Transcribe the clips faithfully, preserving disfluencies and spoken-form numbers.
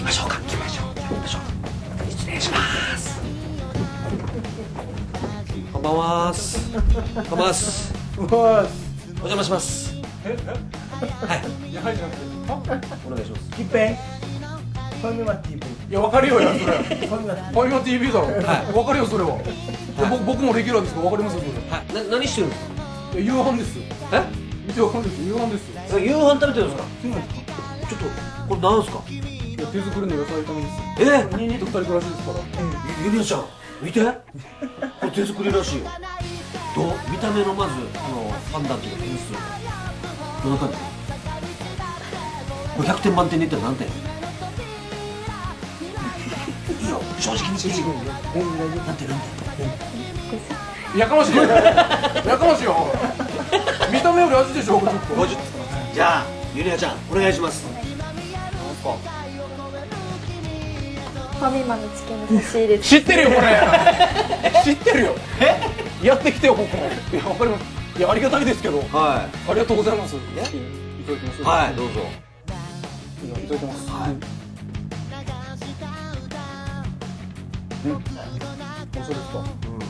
きましょうか。行きましょう。行きましょう。失礼します。こんばんは。こんばんは。お邪魔します。はい。いや、はいじゃなくて。お願いします。 きっぺん。ファミマ ティーブイ。 いや、わかるよ、や、それ。フファミマ ティーブイ。 ァミマ ティーブイ だろ。 はいわかるよ、それは。いや、僕、僕もレギュラーですから、わかりますよ、それ。 はい。な、何してるんですか。 いや、夕飯ですよ。 え。 見てわかるんですよ、夕飯ですよ。 夕飯食べてるんですか。 そうなんですか。 ちょっと、これなんですか。 いや、手作りの野菜炒めですよ。 えニンニク二人暮らしですから。 ゆりなちゃん、見て。これ手作りらしいよ。どう、見た目のまず、あの、判断というか、点数。どんな感じ。これひゃくてん満点で言ったら何点。いいよ、正直に言っていいよ。なんてなんて。 やかましいよ。やかましいよ。見た目より味でしょ、ちょっと。 ごじゅう。じゃあ、ゆりなちゃん、お願いします。 ファミマのチキンの差し入れ。 知ってるよ、これ。知ってるよ。やってきてよ、僕も。いや、わかります。いや、ありがたいですけど。 はありがとうございます。いただきます。 い。はい、どうぞ。 いや、いただきます。はい。うん。そうですか。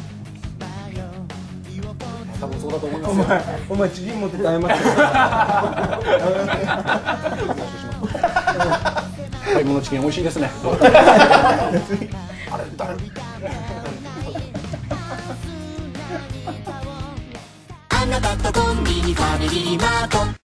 多分そうだと思いますよ。 お前、お前チキン持ってて謝って。 買い物チキン美味しいですね。あれ、誰。 あなたとコンビニファミリーマート